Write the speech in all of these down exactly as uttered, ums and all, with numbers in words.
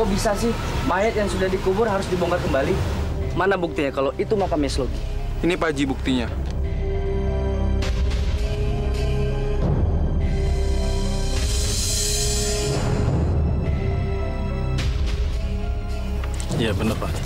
kok bisa sih mayat yang sudah dikubur harus dibongkar kembali? Mana buktinya kalau itu makamnya Slogi? Ini Pak Haji buktinya. Iya benar Pak.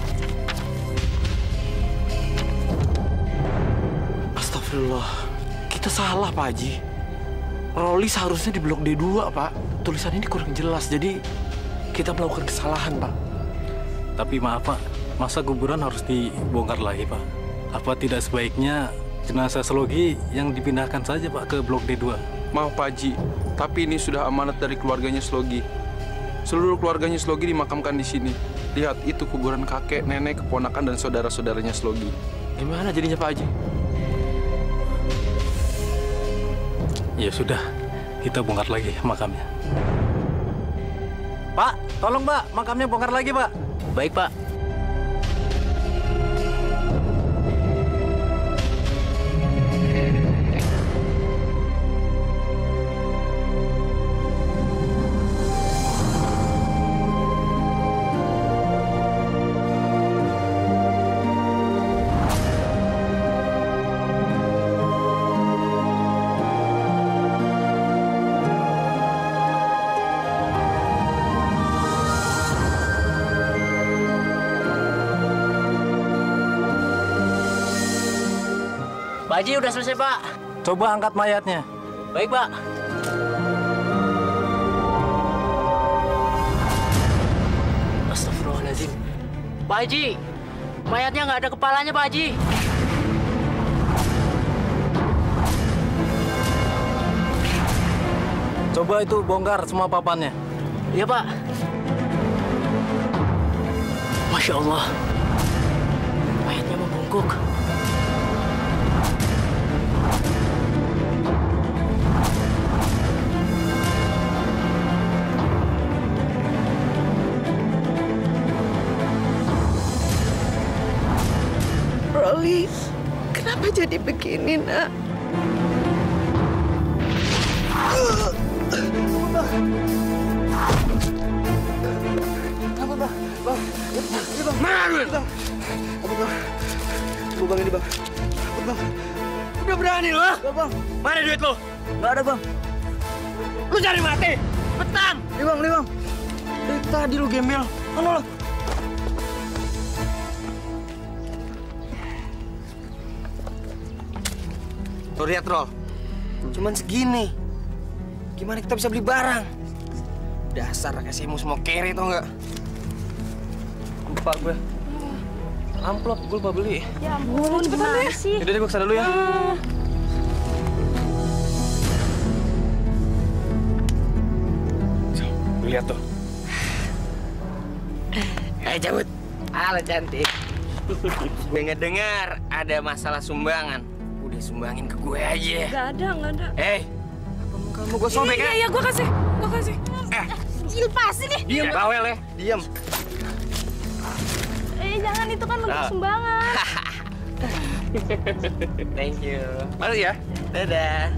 Astagfirullah, kita salah Pak Haji. Roli seharusnya di blok D dua Pak. Tulisan ini kurang jelas, jadi kita melakukan kesalahan Pak. Tapi maaf Pak, masa kuburan harus dibongkar lagi Pak? Apa tidak sebaiknya jenazah Slogi yang dipindahkan saja Pak ke blok D dua? Maaf Pak Haji, tapi ini sudah amanat dari keluarganya Slogi. Seluruh keluarganya Slogi dimakamkan di sini. Lihat, itu kuburan kakek, nenek, keponakan, dan saudara-saudaranya Slogi. Gimana jadinya Pak Haji? Ya sudah, kita bongkar lagi makamnya. Pak, tolong Pak, makamnya bongkar lagi Pak. Baik, Pak. Pak Haji udah selesai, Pak. Coba angkat mayatnya. Baik, Pak. Astagfirullahaladzim. Pak Haji, mayatnya nggak ada kepalanya, Pak Haji. Coba itu bongkar semua papannya. Iya, Pak. Masya Allah. Mayatnya membungkuk. Roli, kenapa jadi begini, Nak? Apa, Bang? Bang, ini Bang. Mana duit? Bang. Apa, Bang? Tunggu, Bang, ini, Bang. Apa, Bang? Udah berani lo? Enggak, Bang. Mana duit lo? Nggak ada, Bang. Lu cari mati? Petang! Ini, Bang, ini, Bang. Dari tadi lu gembel. Mana lo? Tuh, lihat, Rol. Cuman segini. Gimana kita bisa beli barang? Dasar kasihmu semua kere, tau nggak? Lupa gue. Amplop, gue lupa beli. Ya ampun, gimana sih? Yaudah deh, gue kesana dulu ya. Ah. Tuh, lihat tuh. Ayo cabut. Halo, cantik. Gue ngedengar ada masalah sumbangan. Udah sumbangin ke gue aja. Nggak ada, nggak ada. Eh, apa mau kamu gue sobek ya? Iya, iya, gue kasih. Gue kasih. Eh, lepasin nih. diam, bawel ya. Diam. Eh, jangan, itu kan untuk Ah. sumbangan. Thank you. Mari ya. Dadah.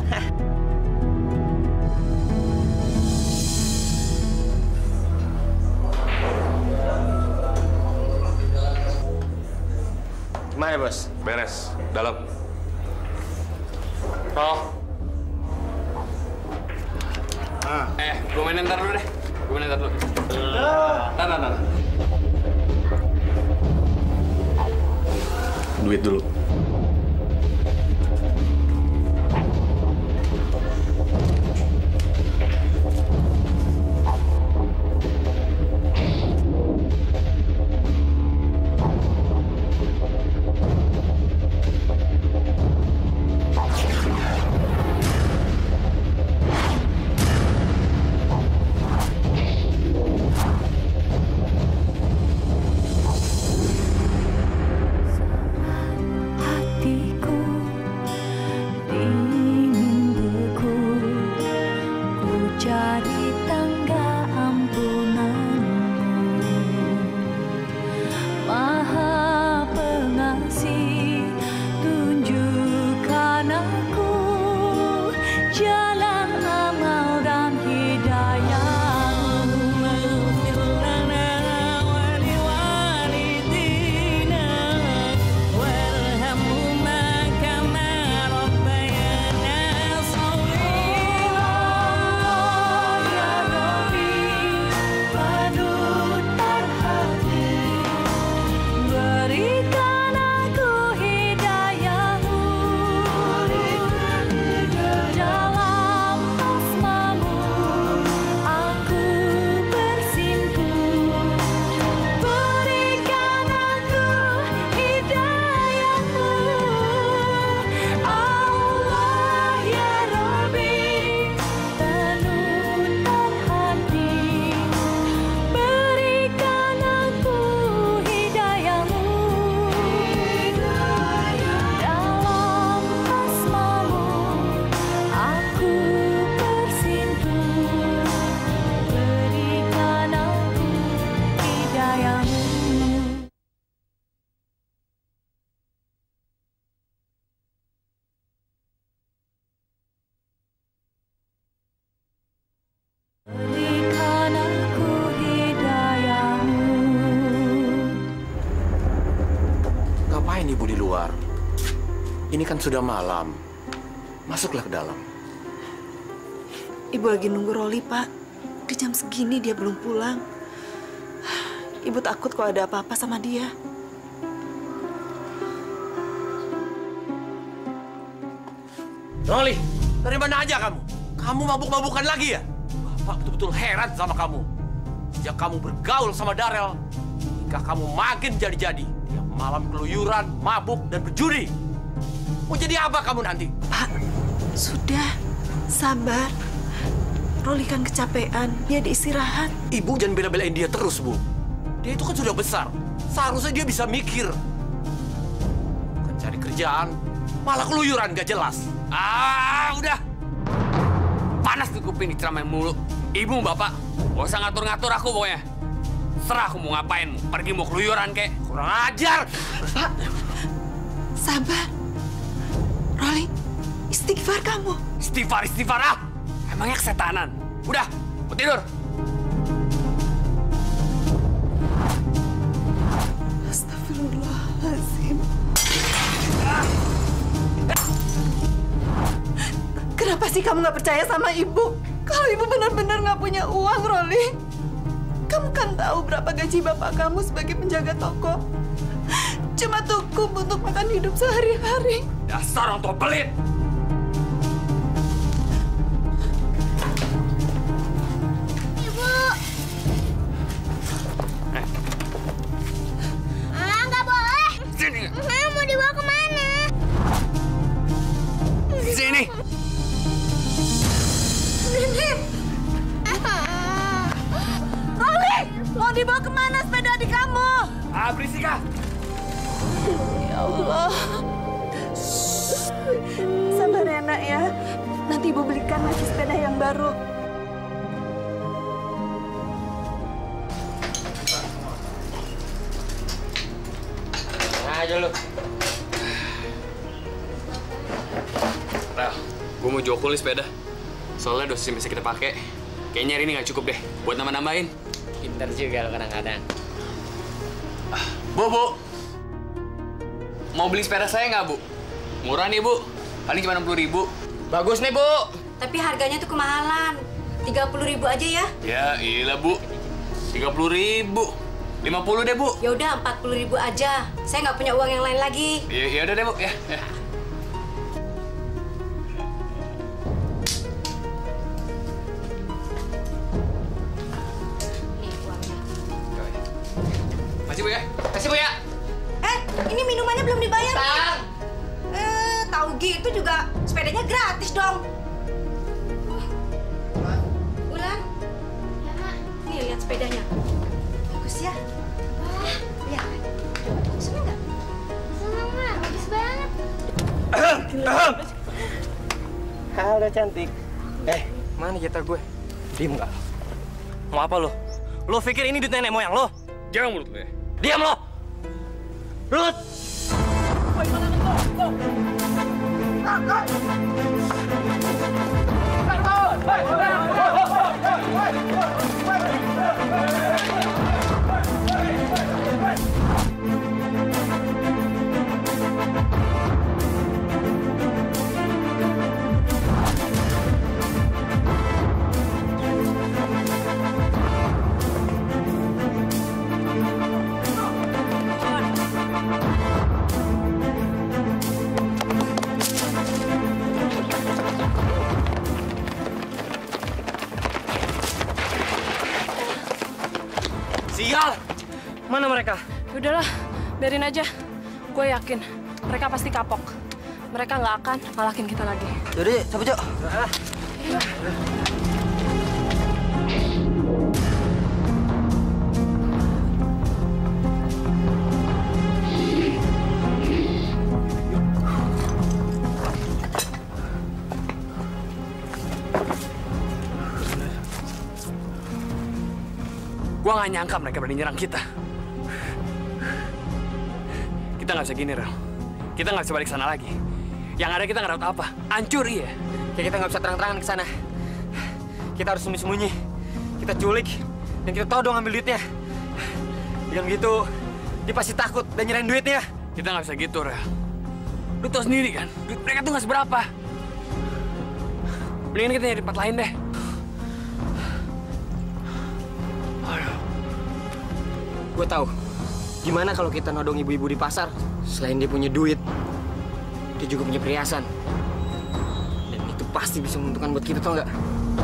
Gimana, Bos? Beres. Dalam. Oh. Ah. Eh, gue mainin ntar dulu deh. Gue mainin ntar dulu. Ntar, ntar, ntar. Duit dulu. Ini kan sudah malam. Masuklah ke dalam. Ibu lagi nunggu Rolly, Pak. Di jam segini dia belum pulang. Ibu takut kalau ada apa-apa sama dia. Rolly, dari mana aja kamu? Kamu mabuk-mabukan lagi ya? Bapak betul-betul heran sama kamu. Sejak kamu bergaul sama Darel, hingga kamu makin jadi-jadi. Tiap malam keluyuran, mabuk, dan berjudi. Mau jadi apa kamu nanti? Pak, sudah. Sabar. Rolly kan kecapean. Dia diistirahat. Ibu jangan bela-belain dia terus, Bu. Dia itu kan sudah besar. Seharusnya dia bisa mikir. Bukan cari kerjaan, malah keluyuran gak jelas. Ah, udah. Panas tuh kuping diceramain mulu. Ibu, bapak, gak usah ngatur-ngatur aku pokoknya. Serah aku mau ngapain, mau pergi mau keluyuran kek. Kurang ajar. Pak, sabar. Rolly, istighfar kamu. Istighfar, istighfar ah. Emangnya kesetanan. Udah, mau tidur. Astagfirullahaladzim. Kenapa sih kamu nggak percaya sama ibu? Kalau ibu benar-benar nggak punya uang, Rolly. Kamu kan tahu berapa gaji bapak kamu sebagai penjaga toko. Cuma cukup untuk makan hidup sehari-hari. Dasar orang tua pelit. Ibu. Eh. Ah, nggak boleh. Sini. Nah, mau dibawa kemana? Sini. Nenek. Rolly, mau dibawa kemana sepeda adik kamu? Ah, berisik ah. Ya Allah. Sabar ya, Nak ya. Nanti ibu belikan lagi sepeda yang baru. Nah, aja lu. Rel, gue mau jokul nih sepeda. Soalnya dosis yang bisa kita pakai, kayaknya hari ini nggak cukup deh buat nambah-nambahin. Pintar juga lo kadang-kadang. Bu, Bu. Mau beli sepeda saya nggak, Bu? Murah nih, Bu. Paling cuma enam puluh ribu. Bagus nih, Bu. Tapi harganya tuh kemahalan. tiga puluh ribu aja ya. Ya, iya Bu. tiga puluh ribu. lima puluh deh, Bu. Ya udah empat puluh ribu aja. Saya nggak punya uang yang lain lagi. Ya, ya udah deh, Bu. Ya, ya. Nih uangnya. Makasih, Bu ya. Makasih, Bu ya. Eh, ini minumannya belum dibayar. Bentar. Eh, tahu gitu juga sepedanya gratis dong. Ulan. Ya, Mak. Nih lihat sepedanya. Bagus ya. Wah, lihat. Seneng nggak? Seneng, Mak. Bagus banget. Halo cantik. Eh, mana jatah gue? Diem nggak? Mau apa lo? Lo pikir ini duit nenek moyang lo? Jangan mulut lu ya. Diam lo! Lut! Sial! Mana mereka? Udahlah, biarin aja. Gue yakin mereka pasti kapok. Mereka nggak akan ngalahin kita lagi. Yaudah, cabut yuk. Gua nggak nyangka mereka berani nyerang kita. Kita nggak bisa gini, Rel. Kita nggak bisa balik sana lagi. Yang ada kita nggak dapat apa. Hancur, iya. Kayak kita nggak bisa terang-terangan ke sana. Kita harus sembunyi-sembunyi. Kita culik dan kita todong ambil duitnya. Dengan begitu, dia pasti takut dan nyerahin duitnya. Kita nggak bisa gitu, Rel. Lu tau sendiri kan, duit mereka tuh nggak seberapa. Mendingan kita nyari tempat lain deh. Aduh. Gue tahu. Gimana kalau kita nodong ibu-ibu di pasar? Selain dia punya duit, dia juga punya perhiasan. Dan itu pasti bisa menguntungkan buat kita, tau nggak?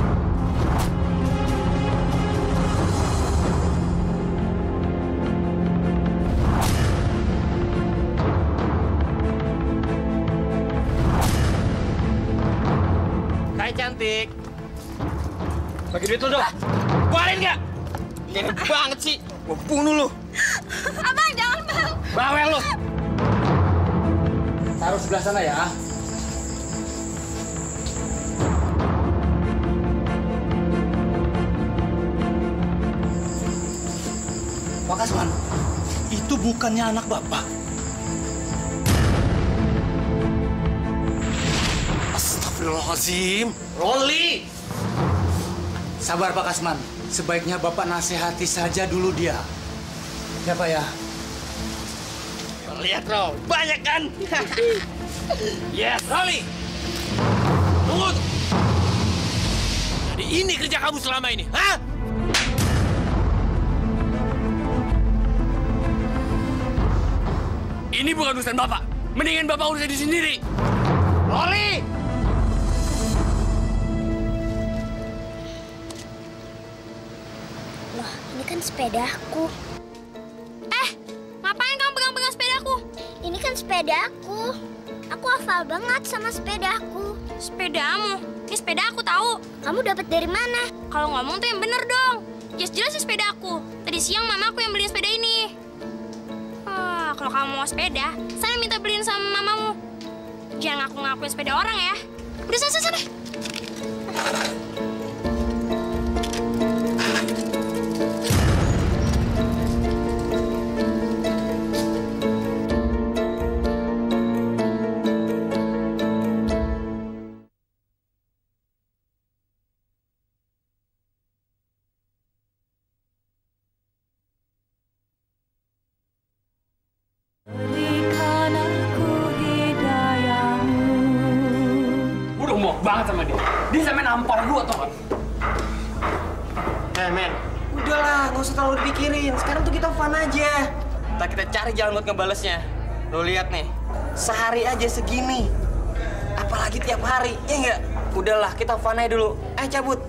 Hai cantik. Bagi duit lu dong. Keluarin nggak? Ini banget sih. Gue bunuh lu. Abang, jangan, Bang. Bawel lu. Taruh sebelah sana ya. Pak Kasman, itu bukannya anak Bapak. Astagfirullahaladzim. Rolly! Sabar Pak Kasman, sebaiknya Bapak nasihati saja dulu dia. Ya Pak ya? Lihat, Ro. Banyak kan? Yes. Rolly! Tunggu! Jadi ini kerja kamu selama ini, hah? Ini bukan urusan Bapak. Mendingan Bapak urusan diri sendiri. Rolly! Loh, ini kan sepedaku. Eh, ngapain kamu pegang-pegang sepedaku? Ini kan sepedaku. Aku hafal banget sama sepedaku. Sepedamu? Ini sepeda aku tahu. Kamu dapat dari mana? Kalau ngomong tuh yang bener dong. Jelas-jelas ini sepedaku. Tadi siang mamaku yang beliin sepeda ini. Ah, kalau kamu mau sepeda, sana minta beliin sama mamamu. Jangan ngaku-ngakuin sepeda orang ya. Udah sana, sana. Udah muak banget sama dia. Dia sampai nampar gua, tau gak? Eh, men. Udahlah, nggak usah terlalu dipikirin. Sekarang tuh kita fun aja. Ntar kita cari jalan buat ngebalesnya. Lo lihat nih, sehari aja segini. Apalagi tiap hari, ya nggak? Udahlah, kita fun aja dulu. Eh, cabut.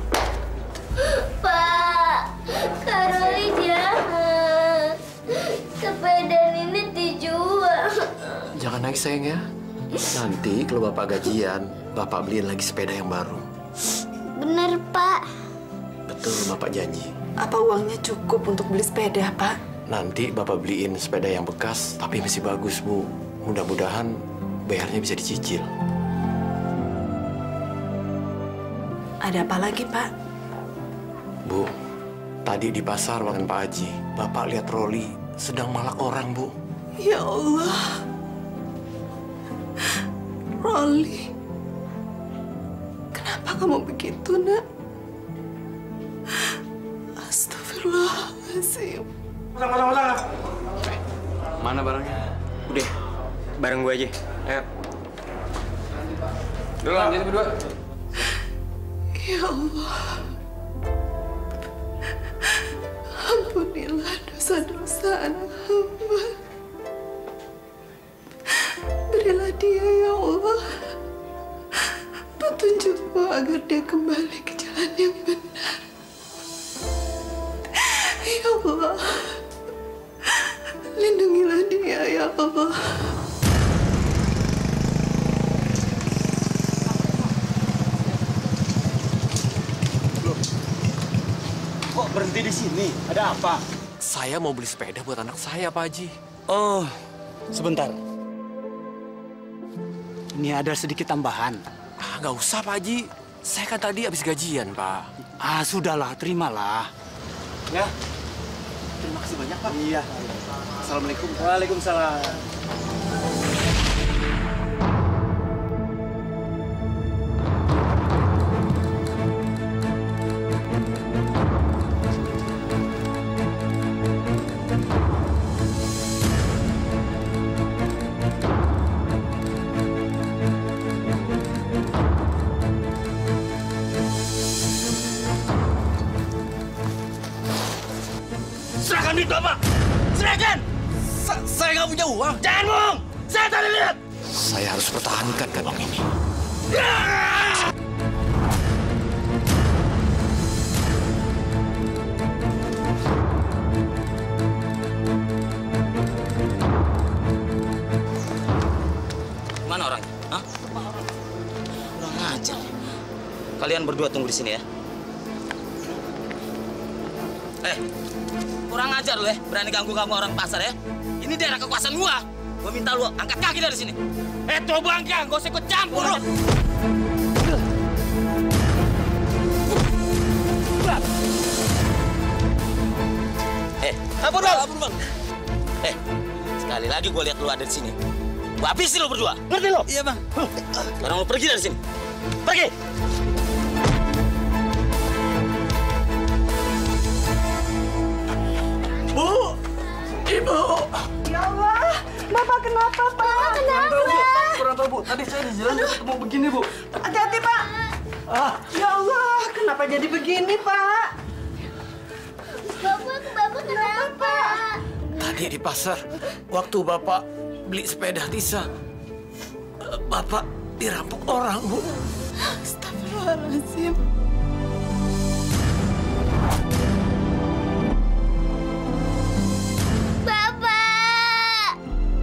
Pak, Kak Roli jahat. Sepeda ini dijual. Jangan nangis sayang ya. Nanti kalau Bapak gajian, Bapak beliin lagi sepeda yang baru. Bener, Pak. Betul, Bapak janji. Apa uangnya cukup untuk beli sepeda, Pak? Nanti Bapak beliin sepeda yang bekas, tapi masih bagus, Bu. Mudah-mudahan bayarnya bisa dicicil. Ada apa lagi, Pak? Bu, tadi di pasar makan Pak Haji, Bapak lihat Rolly sedang malak orang, Bu. Ya Allah. Rolly. Kenapa kamu begitu, Nak? Astagfirullahaladzim. Mana barangnya? Udah, bareng gue aja. Ayo. Udah lanjut berdua. Ya Allah. Ampunilah dosa-dosa anak hamba. Berilah dia, ya Allah, petunjukmu agar dia kembali ke jalan yang benar. Ya Allah, lindungilah dia, ya Allah. Loh, kok berhenti di sini? Ada apa? Saya mau beli sepeda buat anak saya, Pak Haji. Oh, sebentar. Ini ada sedikit tambahan. Ah, nggak usah, Pak Haji. Saya kan tadi habis gajian, Pak. Ah, sudahlah, terimalah. Ya. Terima kasih banyak, Pak. Iya. Assalamualaikum. Waalaikumsalam. duit Bapak. Serahkan. Sa saya nggak punya uang. Jangan bohong. Saya tadi lihat. Saya harus pertahankan kalung ini. Mana orangnya? Hah? Kurang ajar. Kalian berdua tunggu di sini ya. Eh, kurang ajar lu ya. Berani ganggu-ganggu orang pasar ya. Ini daerah kekuasaan gua. Gua minta lu angkat kaki dari sini. Eh, tuh bangkang, gak usah ikut campur lu. Eh, apa bang? Apa bang? Eh, sekali lagi gua lihat lu ada di sini. Gua habisin lu berdua. Ngerti lu? Iya bang. Sekarang lu pergi dari sini. Pergi. Bu, Ibu. Ya Allah, Bapak kenapa, Pak? Kenapa? Kurang tahu, Bu. Tadi saya di jalan ketemu begini, Bu. Hati-hati, Pak. Ah. Ya Allah, kenapa jadi begini, Pak? Bapak, Bapak kenapa? Tadi di pasar, waktu Bapak beli sepeda Tisa, eh, Bapak dirampok orang, Bu. Astagfirullahaladzim. Bapak!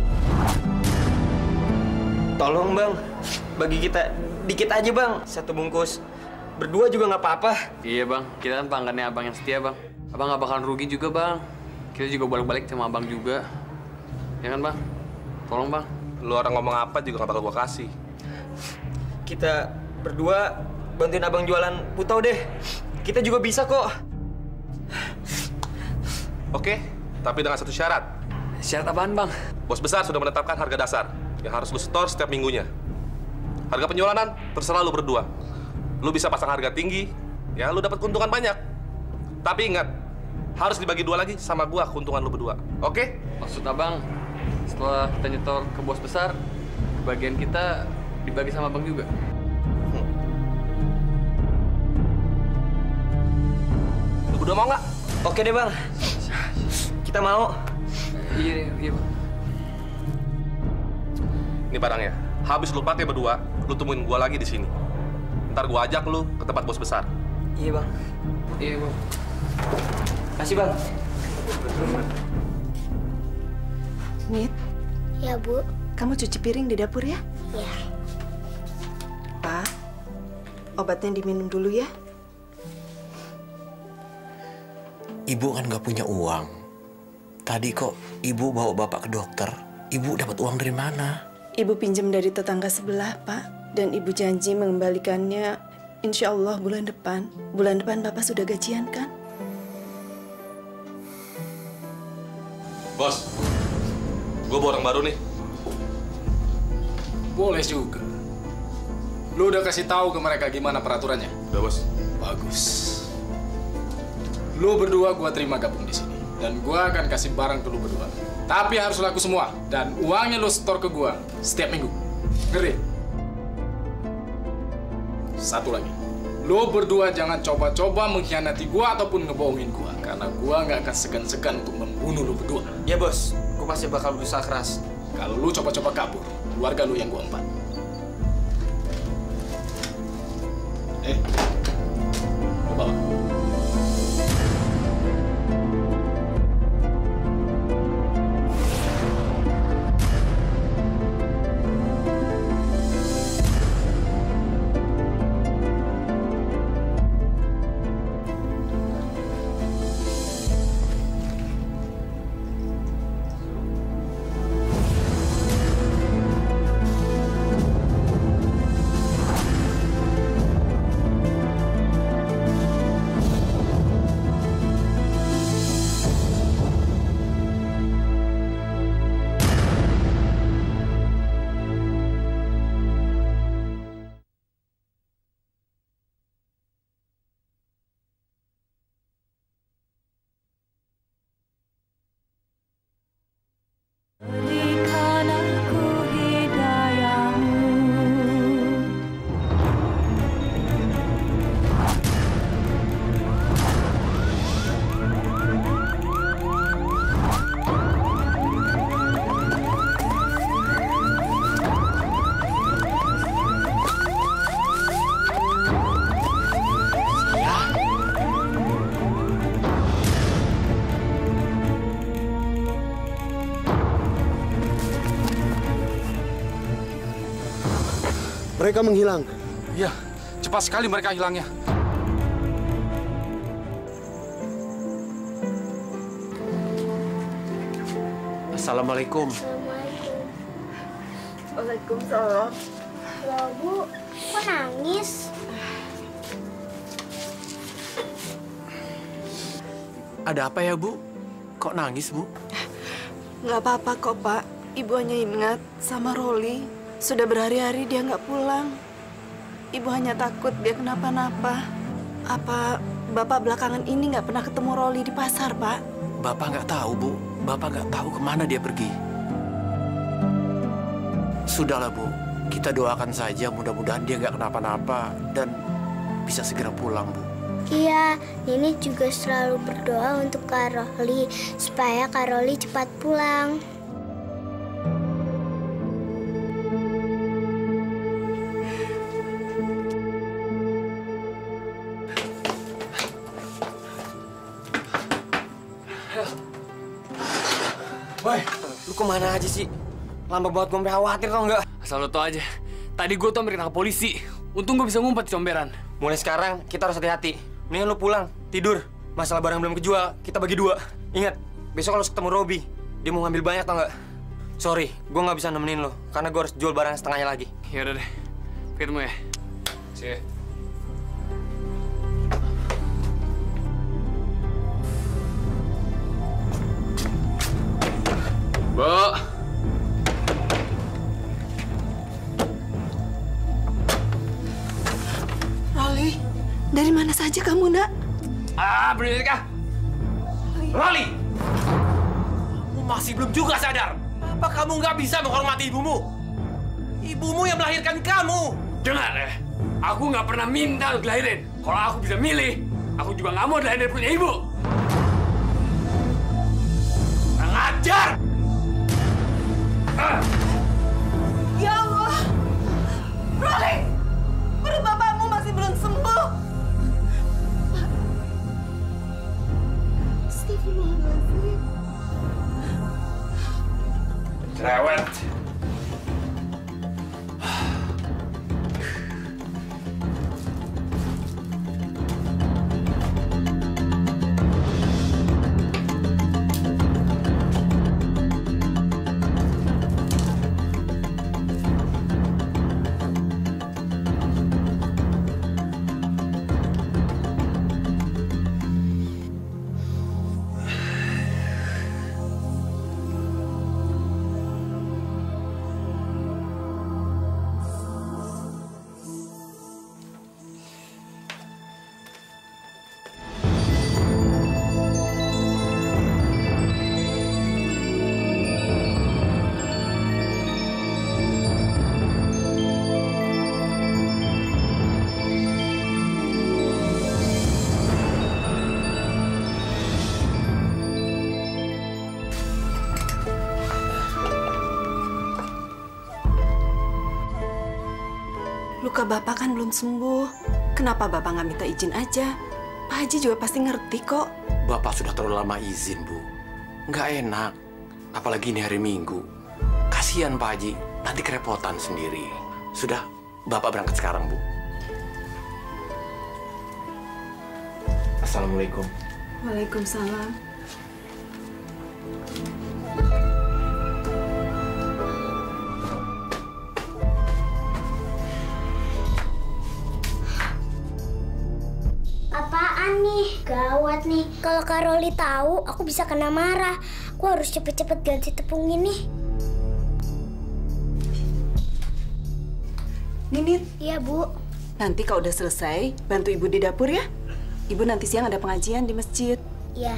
Tolong bang, bagi kita dikit aja bang, satu bungkus. Berdua juga nggak apa-apa. Iya bang, kita kan pelanggannya abang yang setia bang. Abang nggak bakalan rugi juga bang. Kita juga bolak-balik sama abang juga. Ya kan bang? Tolong bang. Lu orang ngomong apa juga gak bakal gua kasih. Kita berdua bantuin abang jualan putau deh. Kita juga bisa kok. Oke, tapi dengan satu syarat. Syarat apaan bang? Bos besar sudah menetapkan harga dasar yang harus lu setor setiap minggunya. Harga penjualan terserah lu berdua. Lu bisa pasang harga tinggi, ya lu dapat keuntungan banyak. Tapi ingat, harus dibagi dua lagi sama gua keuntungan lu berdua. Oke? Maksud abang, setelah kita nyetor ke bos besar, bagian kita dibagi sama abang juga. Lu berdua mau nggak? Oke deh bang, kita mau. Iya, iya bang. Ini barangnya. Habis lu pakai berdua, lu temuin gua lagi di sini. Ntar gua ajak lu ke tempat bos besar. Iya bang. Iya bang. Kasih bang. Nit, Ya, Bu. kamu cuci piring di dapur ya? Ya. Pak, obatnya diminum dulu ya. Ibu kan nggak punya uang. Tadi kok ibu bawa bapak ke dokter. Ibu dapat uang dari mana? Ibu pinjam dari tetangga sebelah, Pak. Dan ibu janji mengembalikannya insya Allah bulan depan. Bulan depan Bapak sudah gajian kan? Bos, gua bawa orang baru nih. Boleh juga. Lu udah kasih tahu ke mereka gimana peraturannya? Udah, Bos. Bagus. Lu berdua gua terima gabung di sini. Dan gua akan kasih barang ke lu berdua. Tapi harus laku semua. Dan uangnya lu setor ke gua setiap minggu. Ngerti? Satu lagi. Lu berdua jangan coba-coba mengkhianati gua ataupun ngebohongin gua. Karena gua nggak akan segan-segan untuk membunuh lu berdua. Ya bos, gue pasti bakal berusaha keras. Kalau lu coba-coba kabur, keluarga lu yang gua empat. Eh, lu bawa. Mereka menghilang. Iya, cepat sekali mereka hilangnya. Assalamualaikum. Waalaikumsalam. Loh, Bu, kok nangis? Ada apa ya, Bu? Kok nangis, Bu? Nggak apa-apa kok, Pak. Ibu hanya ingat sama Roli. Sudah berhari-hari dia nggak pulang. Ibu hanya takut dia kenapa-napa. Apa Bapak belakangan ini nggak pernah ketemu Roli di pasar, Pak? Bapak nggak tahu, Bu. Bapak nggak tahu kemana dia pergi. Sudahlah, Bu. Kita doakan saja mudah-mudahan dia nggak kenapa-napa dan bisa segera pulang, Bu. Iya, Nini juga selalu berdoa untuk Kak Roli supaya Kak Roli cepat pulang. Boy, lu kemana aja sih? Lama banget gue sampai khawatir tau nggak? Asal lo tau aja, tadi gue tuh hampir ketangkap polisi. Untung gue bisa ngumpet di comberan. Mulai sekarang kita harus hati-hati. Mendingan lu pulang, tidur. Masalah barang belum kejual, kita bagi dua. Ingat, besok kalau ketemu Robi, dia mau ngambil banyak tau nggak? Sorry, gue nggak bisa nemenin lo, karena gue harus jual barang setengahnya lagi. Ya udah deh, ketemu ya. See ya. Bu. Roli, dari mana saja kamu, nak? Ah, bener kah? Roli! Kamu masih belum juga sadar. Apa kamu nggak bisa menghormati ibumu? Ibumu yang melahirkan kamu. Dengar ya, aku nggak pernah minta untuk dilahirin. Kalau aku bisa milih, aku juga nggak mau dilahirin dari punya ibu. Kurang ajar! Ah. Ya Allah! Roli! Perut bapakmu masih belum sembuh. Astagfirullahaladzim. Cerewet. Luka Bapak kan belum sembuh. Kenapa Bapak nggak minta izin aja? Pak Haji juga pasti ngerti kok. Bapak sudah terlalu lama izin, Bu. Nggak enak. Apalagi ini hari Minggu. Kasihan Pak Haji, nanti kerepotan sendiri. Sudah, Bapak berangkat sekarang, Bu. Assalamualaikum. Waalaikumsalam. Apaan nih? Gawat nih. Kalau Kak Roli tahu, aku bisa kena marah. Aku harus cepet-cepet ganti tepung ini. Ninit. Iya, Bu. Nanti kalau udah selesai, bantu Ibu di dapur ya. Ibu nanti siang ada pengajian di masjid. Iya.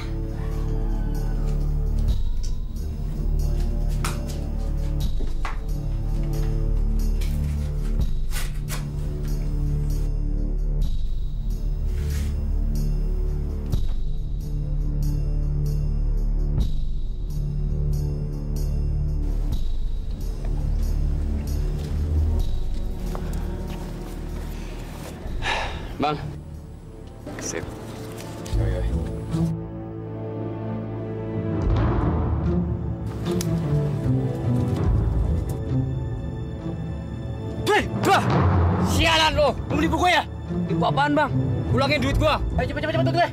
Bang. Sip. Hei, bah! Sialan lo, lu nipu gue ya? Nipu apaan bang? Ulangin duit gue. Ayo cepet cepet cepet tuh gue.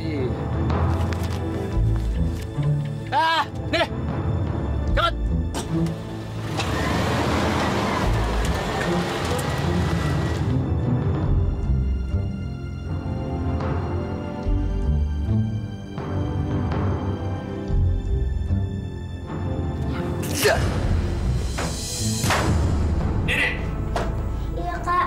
Ah, nih, cepet. Iya. Nenek. Iya, Kak.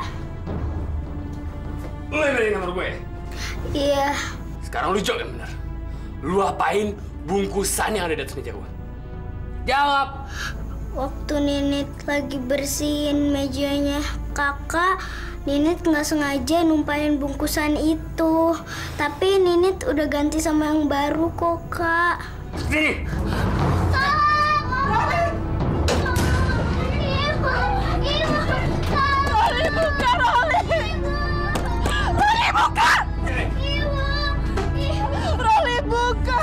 Lu yang beri nomor gue? Iya. Sekarang lu jawab yang benar. Lu apain bungkusan yang ada di atas meja gue? Jawab. Waktu Ninit lagi bersihin mejanya kakak, Ninit nggak sengaja numpahin bungkusan itu. Tapi Ninit udah ganti sama yang baru kok, Kak. Sini. Roli buka!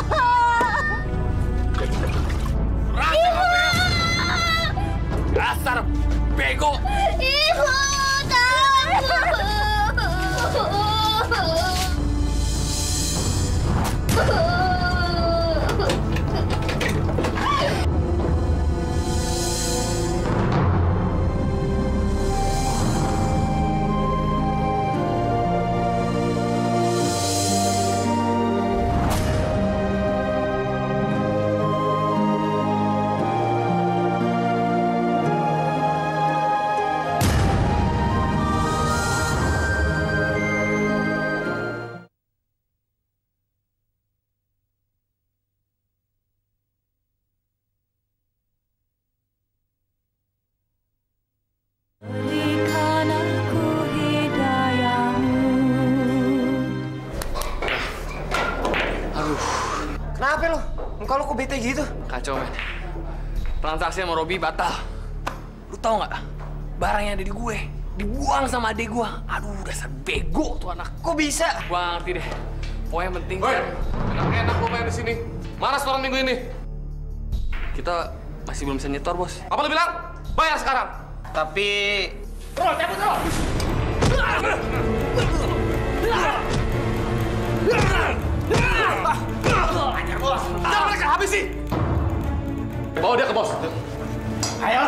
Dasar bego! Ibu, Kenapa lo? Muka lo kok bete gitu? Kacau, men. Transaksi sama Robi batal. Lu tau nggak? Barang yang ada di gue dibuang sama adik gue. Aduh, dasar bego tuh anak. Kok bisa? Gua nggak ngerti deh. Pokoknya yang penting. Woi, enak-enak lu main di sini. Mana setoran minggu ini? Kita masih belum bisa nyetor, bos. Apa lu bilang? Bayar sekarang. Tapi... Bro, cabut, bro! Ajar bos. Jangan mereka habisi. Bawa dia ke bos. Ayo.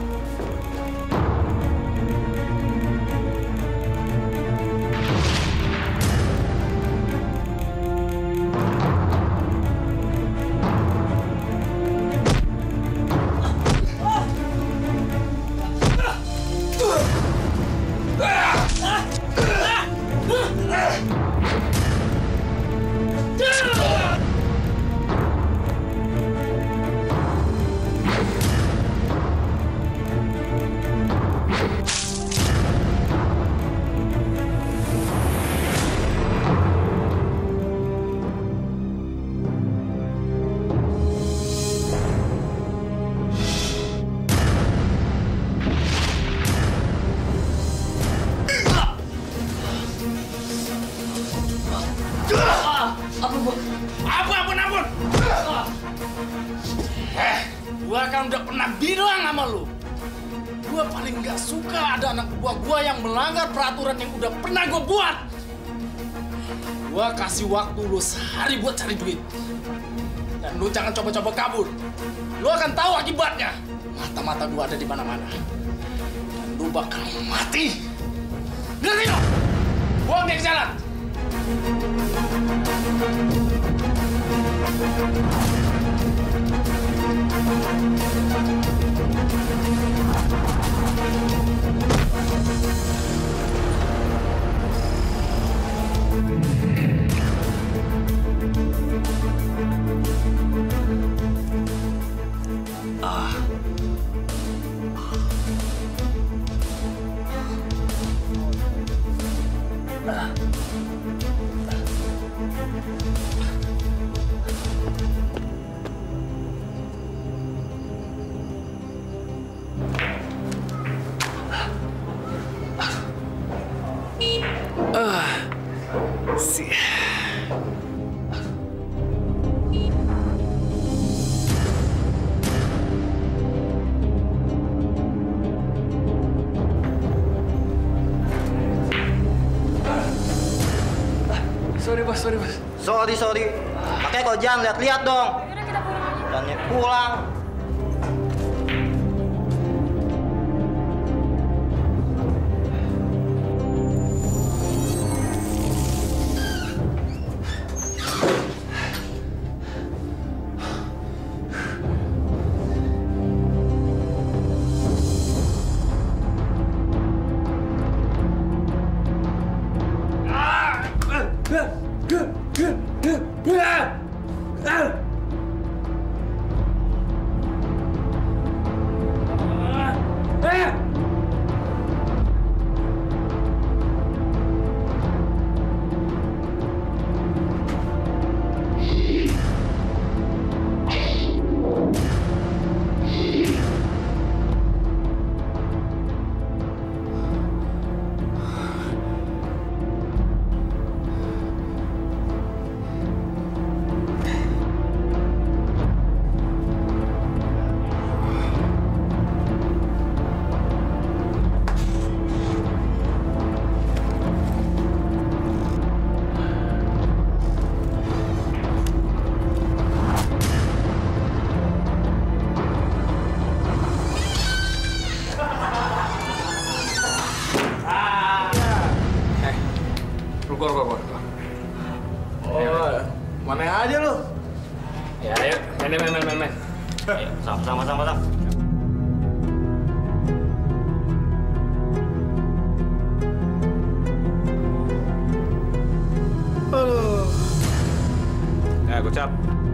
Ampun, ampun. Eh, gua kan udah pernah bilang sama lu. Gua paling gak suka ada anak buah gua yang melanggar peraturan yang udah pernah gua buat. Gua kasih waktu lu sehari buat cari duit. Dan lu jangan coba-coba kabur. Lu akan tahu akibatnya. Mata-mata gua ada di mana-mana. Dan lu bakal mati. Ngerti lo? Buang dia ke jalan. sorry bos, sorry bos. Sorry, sorry. Makanya kau jangan lihat-lihat dong. Dan pulang. Keluar, keluar, keluar. Oh, mana aja lu? Ya, ayo, main, main, main, main, main. Ayo, sama, sama, sama, sama. Aduh. Ya, gocap.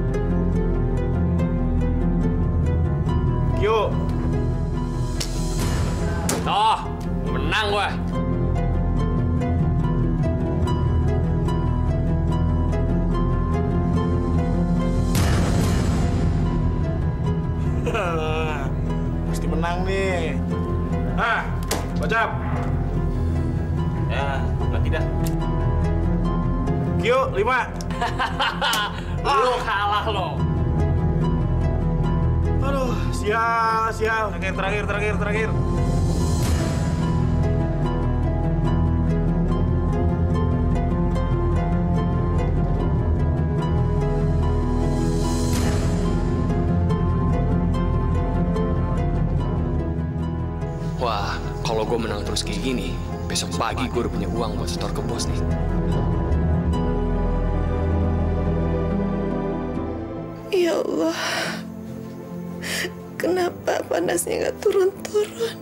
Yuk. Toh, menang gue. Pasti menang nih. Ah, gocap. Ya, nanti dah. Kyo, lima. Lo kalah lo. Aduh, sial, sial. Terakhir, terakhir, terakhir, terakhir. Wah, kalau gue menang terus kayak gini, besok pagi gue udah punya uang buat setor ke bos nih. Ya Allah, kenapa panasnya nggak turun-turun?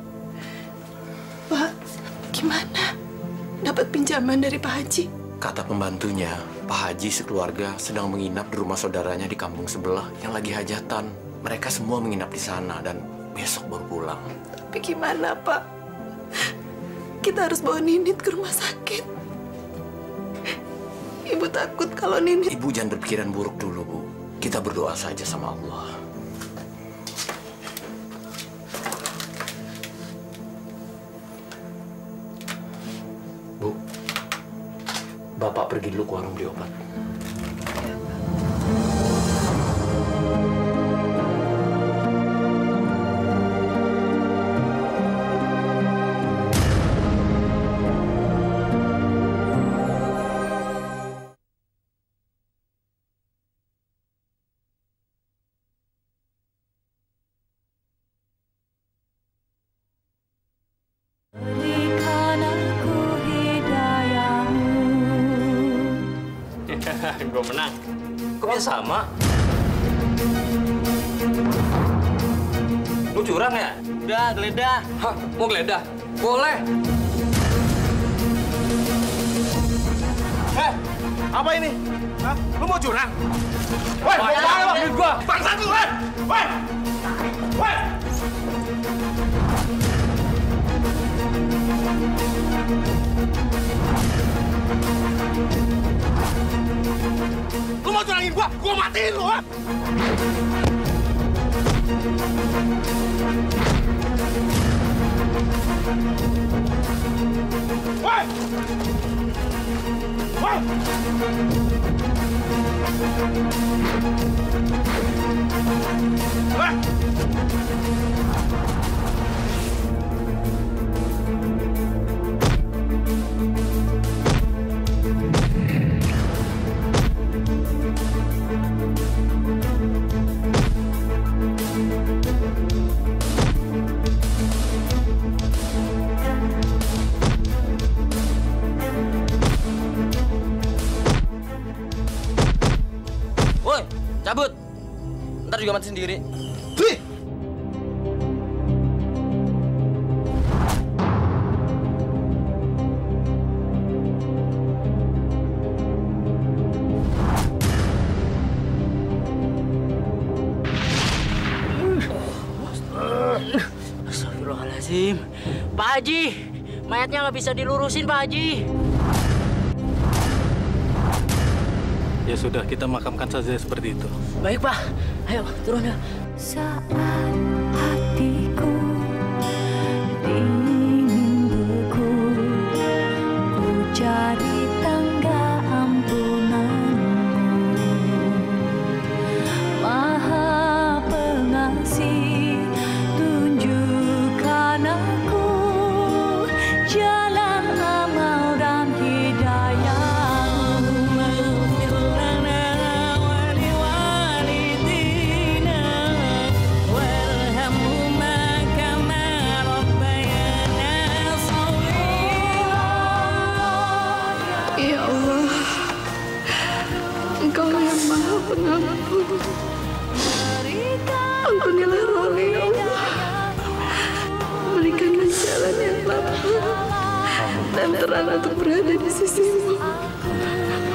Pak, gimana? Dapat pinjaman dari Pak Haji? Kata pembantunya, Pak Haji sekeluarga sedang menginap di rumah saudaranya di kampung sebelah yang lagi hajatan. Mereka semua menginap di sana dan besok baru pulang. Tapi gimana, Pak? Kita harus bawa Ninit ke rumah sakit. Ibu takut kalau Ninit... Ibu jangan berpikiran buruk dulu, Bu. Kita berdoa saja sama Allah. Bu, Bapak pergi dulu ke warung beli obat. Gue menang. Kok bisa sama? Lu curang ya? Udah, geledah. Hah? Mau geledah? Boleh. Eh, apa ini? Hah? Lu mau curang? Woi, mau Banyak, kemana, Bang? duit gua. Bangsa lu, woi! Woi! Woi! Lu mau curangin gua? Gua matiin lu, ha? Woi! Woi! Woi! juga mati sendiri. Astagfirullahaladzim. Pak Haji, mayatnya nggak bisa dilurusin, Pak Haji. Ya sudah, kita makamkan saja seperti itu. Baik, Pak. Ayo, turun ya. Saat hatiku ingin beku, ku cari tangga ampunanmu. Maha Pengasih, tunjukkan aku jalan amal dan hidayah. Ya Allah, Engkau yang Maha Pengampun. Ampunilah Roli, ya Allah. Berikanlah jalan yang lapang dan terang untuk berada di sisimu.